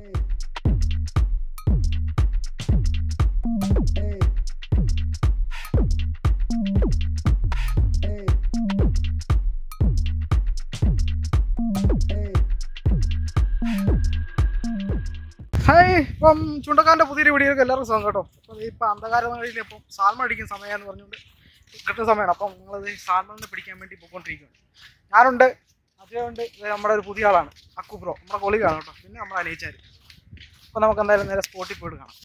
Hi, ഇപ്പം ചുണ്ടക്കാരൻ്റെ പുതിയൊരു വീഡിയോക്ക് എല്ലാവർക്കും സ്വാഗതം കേട്ടോ. അപ്പം ഇപ്പം അന്ധകാരങ്ങളിൽ ഇപ്പം സാൽമൺ അടിക്കുന്ന സമയമാണെന്ന് പറഞ്ഞുകൊണ്ട് കിട്ടുന്ന സമയമാണ്. അപ്പം നിങ്ങളത് സാൽമണിനെ പിടിക്കാൻ വേണ്ടി പോയിക്കൊണ്ടിരിക്കുകയാണ്. ഞാനുണ്ട്, അജയുണ്ട്, നമ്മുടെ ഒരു പുതിയ ആളാണ് അക്കു ബ്രോ, നമ്മുടെ കൊളീഗാണ് കേട്ടോ. പിന്നെ നമ്മുടെ അനീച്ചാർ. അപ്പം നമുക്ക് എന്തായാലും നേരെ സ്പോട്ടിൽ പോയിട്ട് കാണാം.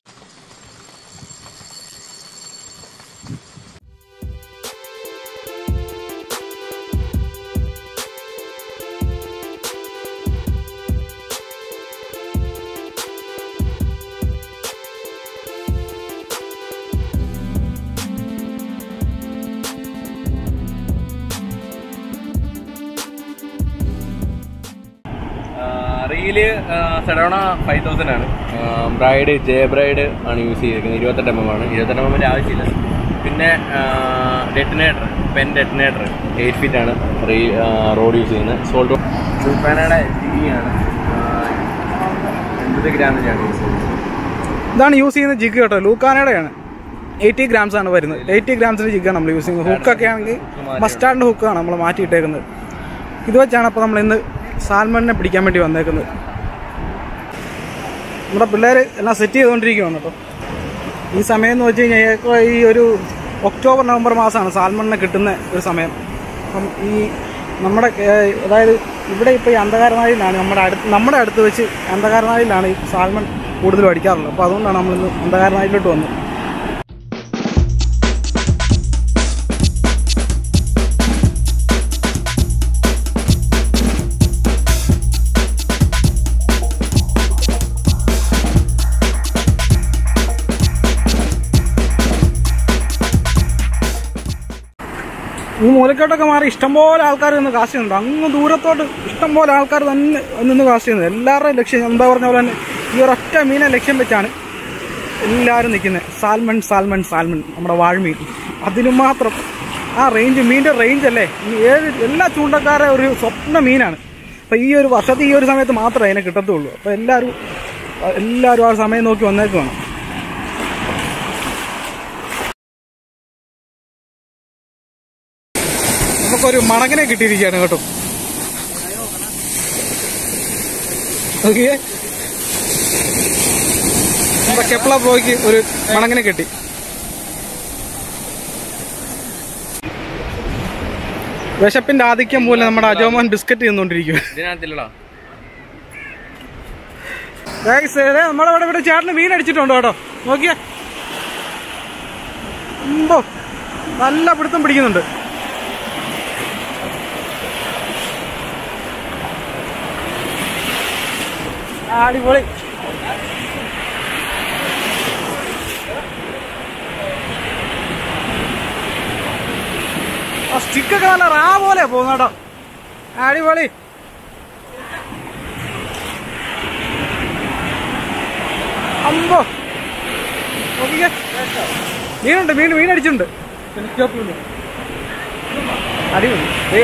റീല് സെഡോണ 5000 ആണ്. ബ്രൈഡ് ജെ ബ്രൈഡ് ആണ് യൂസ് ചെയ്തിരിക്കുന്നത്. 28 mm ആണ്. 28 mm ആവശ്യമില്ല. പിന്നെ ഡെറ്റിനേറ്റർ, പെൻ ഡെറ്റിനേറ്റർ 8 feet ആണ് റോഡ് യൂസ് ചെയ്യുന്നത്. സോൾട്ട് സൂപ്പാനയുടെ ജിഗി ആണ്. 80 grams യൂസ് ചെയ്യുന്നത്. ഇതാണ് യൂസ് ചെയ്യുന്ന ജിഗ് കേട്ടോ, ലൂക്കാനയുടെയാണ്. 80 grams ആണ് വരുന്നത്. 80 grams ജിഗാണ് നമ്മൾ യൂസ് ചെയ്യുന്നത്. ഹുക്കൊക്കെ ആണെങ്കിൽ മസ്റ്റാർഡിൻ്റെ ഹുക്കാണ് നമ്മൾ മാറ്റിയിട്ടേക്കുന്നത്. ഇത് വെച്ചാണ് അപ്പോൾ നമ്മൾ ഇന്ന് സാൽമണിനെ പിടിക്കാൻ വേണ്ടി വന്നേക്കുന്നത്. നമ്മുടെ പിള്ളേർ എല്ലാം സെറ്റ് ചെയ്തുകൊണ്ടിരിക്കുകയാണ് കേട്ടോ. ഈ സമയം എന്ന് വെച്ച് കഴിഞ്ഞാൽ ഈ ഒരു ഒക്ടോബർ നവംബർ മാസമാണ് സാൽമണിനെ കിട്ടുന്ന ഒരു സമയം. അപ്പം ഈ നമ്മുടെ അതായത് ഇവിടെ ഇപ്പോൾ ഈ അന്ധകാരനായിലാണ് നമ്മുടെ അടുത്ത് വെച്ച് അന്ധകാരനായിലാണ് ഈ സാൽമൺ കൂടുതലും അടിക്കാറുള്ളത്. അപ്പോൾ അതുകൊണ്ടാണ് നമ്മളിന്ന് അന്ധകാരനായിലോട്ട് വന്നത്. ഈ മൂലക്കോട്ടൊക്കെ മാറി ഇഷ്ടംപോലെ ആൾക്കാർ നിന്ന് കാസ്റ്റ് ചെയ്യുന്നുണ്ട്. അങ്ങ് ദൂരത്തോട്ട് ഇഷ്ടംപോലെ ആൾക്കാർ തന്നെ നിന്ന് കാസ്റ്റ് ചെയ്യുന്നത്. എല്ലാവരുടെയും ലക്ഷ്യം എന്താ പറഞ്ഞ പോലെ തന്നെ ഈ ഒരൊറ്റ മീനെ ലക്ഷ്യം വെച്ചാണ് എല്ലാവരും നിൽക്കുന്നത്. സാൽമൺ സാൽമൺ സാൽമൺ, നമ്മുടെ വാഴമീൻ. അതിന് മാത്രം ആ റേഞ്ച്, മീനിൻ്റെ റേഞ്ച് അല്ലേ എല്ലാ ചൂണ്ടക്കാരെ ഒരു സ്വപ്ന മീനാണ്. അപ്പോൾ ഈ ഒരു വർഷത്തിൽ ഈ ഒരു സമയത്ത് മാത്രമേ അതിനെ കിട്ടത്തുള്ളൂ. അപ്പോൾ എല്ലാവരും ആ സമയം നോക്കി വന്നേക്കുവാണ്. നമുക്കൊരു മണകനെ കിട്ടിയിരിക്കുകയാണ് കേട്ടോ. നോക്കിയേ, നമ്മുടെ കെപ്ല ബ്രോയ്ക്ക് ഒരു മണകനെ കിട്ടി. വിശപ്പിന്റെ ആധിക്യം മൂലം നമ്മുടെ അജോമോൻ ബിസ്ക്കറ്റ് തിന്നുകൊണ്ടിരിക്കുക. നമ്മളിവിടെ ചേട്ടന് മീൻ അടിച്ചിട്ടുണ്ട് കേട്ടോ. നോക്കിയേ, നല്ല പിടുത്തം പിടിക്കുന്നുണ്ട്. അടിപൊളി. ആ സ്റ്റിക്കൊക്കെ നല്ല റാ പോലെ പോകുന്ന കേട്ടോ. അടിപൊളി. അമ്പോ മീനുണ്ട്, മീൻ അടിച്ചിട്ടുണ്ട്. അടിപൊളി.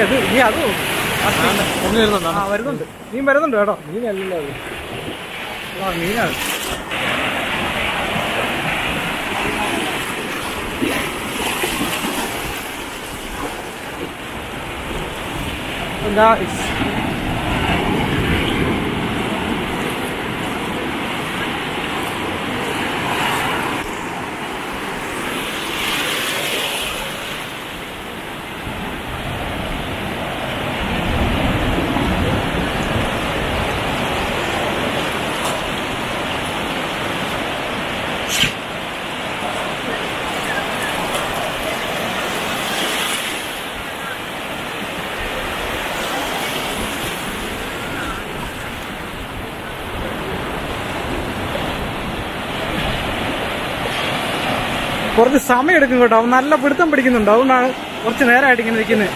വരുന്നുണ്ട്, മീൻ വരുന്നുണ്ട് കേട്ടോ. മീനല്ലോ, മീനാണ്. കുറച്ച് സമയം എടുക്കും കേട്ടോ. അവൻ നല്ല പിടുത്തം പിടിക്കുന്നുണ്ട്. അതുകൊണ്ടാണ് കുറച്ച് നേരമായിട്ട് ഇങ്ങനെ നിൽക്കുന്നത്.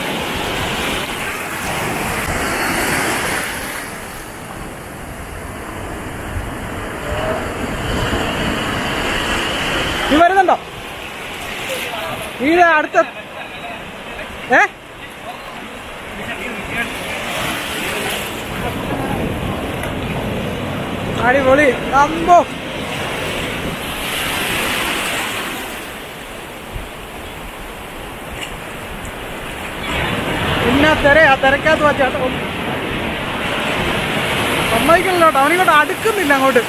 നീ വരുന്നുണ്ടോ? ഈ അടുത്ത അടിപൊളി അമ്പോ. പിന്നെ തിരക്കകത്ത് വെച്ചാട്ടോ സമ്മതിക്കണല്ലോട്ടോ, അവനിങ്ങോട്ട് അടുക്കുന്നില്ല അങ്ങോട്ട്.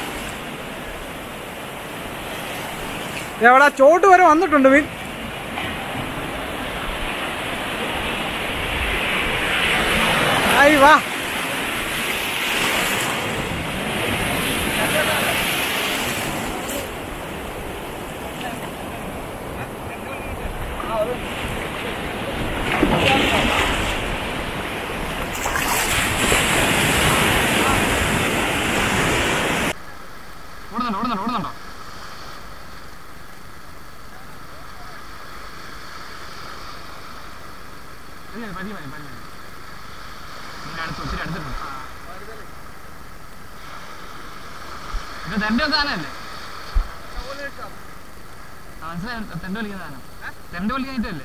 എവിടെ ചോട്ട് വരെ വന്നിട്ടുണ്ട് മീൻ. ആയി വാ. ഓടുന്നുണ്ടോ? തെണ്ട സാധനല്ലേ മനസ്സിലായി. തെണ്ട വലിക്കുന്ന സാധനം, തെണ്ട വലിക്കാനിട്ടല്ലേ?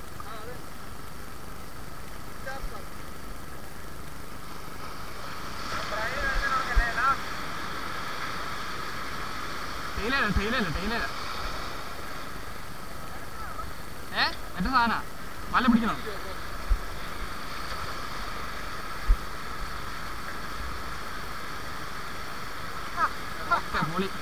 ടൈലല്ല മറ്റേ സാധന വല്ല പിടിക്കണം. പൊളി.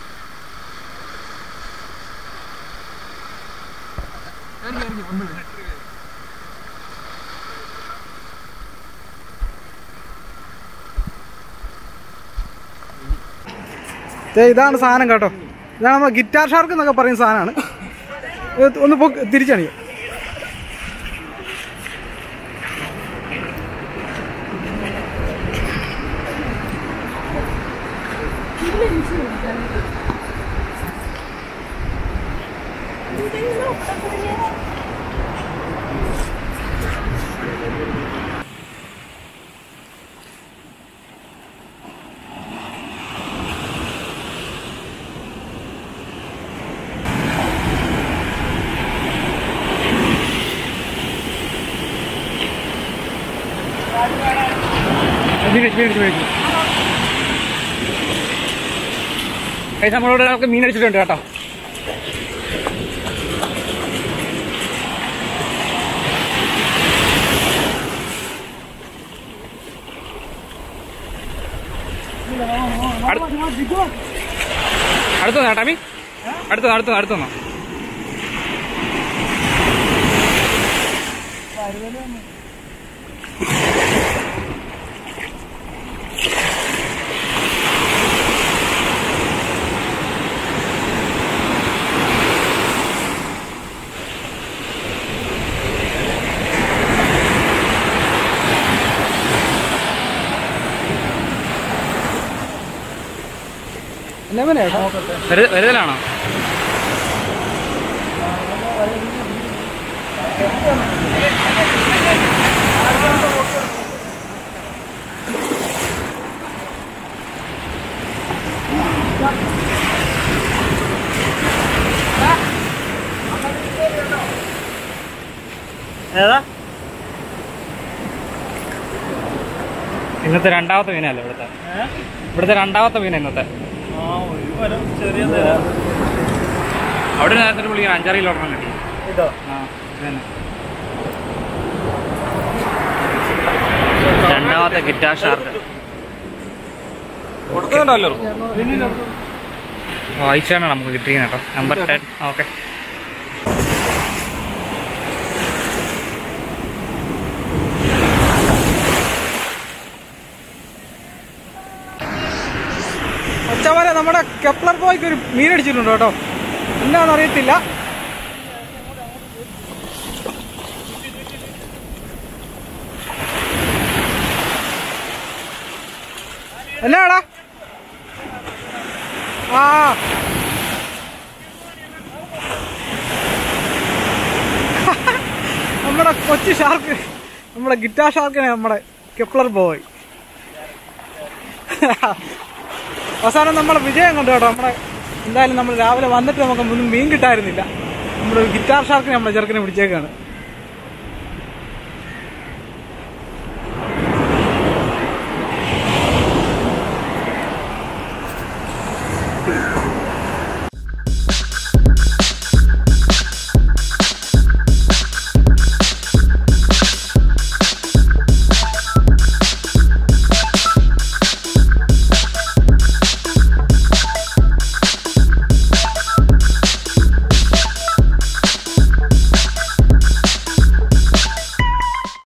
ഇതാണ് സാധനം കേട്ടോ. ഇതാണ് നമ്മൾ ഗിറ്റാർ ഷാർക്ക് എന്നൊക്കെ പറയുന്ന സാധനമാണ്. ഒന്ന് തിരിച്ചണിയോ. നമ്മളോട് നമുക്ക് മീൻ അടിച്ചിട്ടുണ്ട് കേട്ടോ. അടുത്തോ ചേട്ടാ മീൻ അടുത്തോ വരുതലാണോ? ഏതാ ഇന്നത്തെ രണ്ടാമത്തെ മീനല്ലേ? ഇവിടുത്തെ രണ്ടാമത്തെ മീന ഇന്നത്തെ. അവിടെ നേരത്തെ വിളിക്കാൻ 5-6 കിലോ കിട്ടി. രണ്ടാമത്തെ ഗിറ്റാർ ഷാർക്ക് വായിച്ചാണ് നമുക്ക് കിട്ടിയത് കേട്ടോ. നമ്പർ 10. ഓക്കെ. ഒച്ചമാരെ നമ്മുടെ കെപ്ലർ ബോയ്ക്ക് ഒരു മീൻ അടിച്ചിട്ടുണ്ട് കേട്ടോ. എന്താണെന്ന് അറിയത്തില്ല. എന്നാടാ? ആ നമ്മുടെ കൊച്ചു ഷാർക്ക്, നമ്മുടെ ഗിറ്റാർ ഷാർക്കിനെ നമ്മുടെ കെപ്ലർ ബോയ്. അവസാനം നമ്മളെ വിജയം കണ്ടു കേട്ടോ. നമ്മുടെ എന്തായാലും നമ്മൾ രാവിലെ വന്നിട്ട് നമുക്ക് ഒന്നും മീൻ കിട്ടായിരുന്നില്ല. നമ്മുടെ ഒരു ഗിറ്റാർ ഷാർക്കിനെ നമ്മുടെ ചെറുക്കനെ പിടിച്ചേക്കാണ്. കാണാം.